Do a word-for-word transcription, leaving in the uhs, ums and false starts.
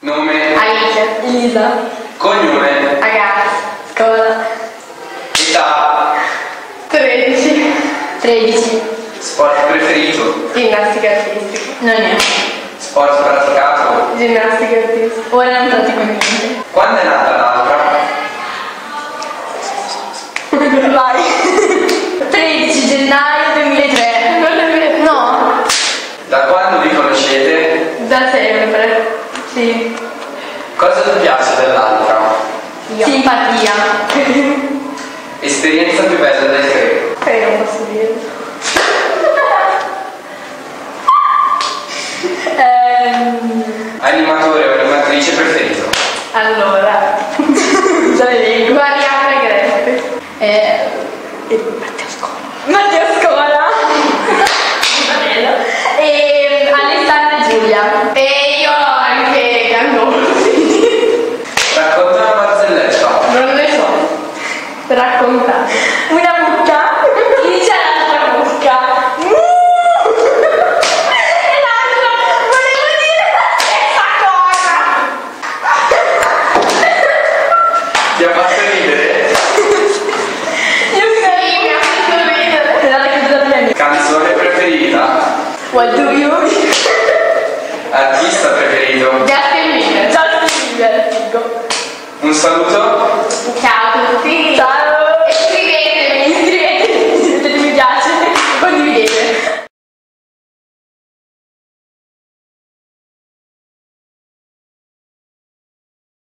Nome? Alice. Elisa. Cognome? Ragazze. Scuola. Età? tredici. tredici. Sport preferito? Ginnastica artistica. Non è. Sport praticato? Ginnastica artistica. Ora non pratico niente. Quando è nata l'altra? Vai. tredici gennaio duemilatré. Non è vero. No. Da quando vi conoscete? Da sempre. Sì. Cosa ti piace dell'altra? Io. Simpatia. Esperienza più bella delle tre? Eh, non posso dire. ehm... Animatore o animatrice preferito? Allora. Già le leggo. Mariana Greffi. Eh... Matteo Scola. Matteo Scola. E Alessandra Giulia. E io anche Gangoni. Racconta una barzelletta. Non ne so. Raccontare. Una